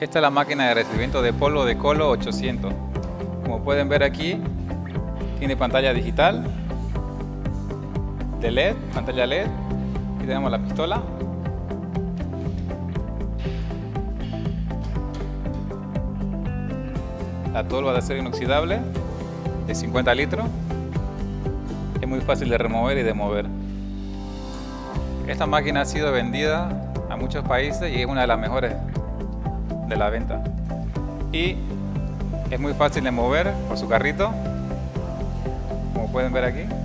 Esta es la máquina de recibimiento de polvo de Colo 800. Como pueden ver aquí, tiene pantalla digital, de LED, pantalla LED. Aquí tenemos la pistola. La tolva de acero inoxidable de 50 litros. Es muy fácil de remover y de mover. Esta máquina ha sido vendida a muchos países y es una de las mejores de la venta. Y es muy fácil de mover por su carrito, como pueden ver aquí.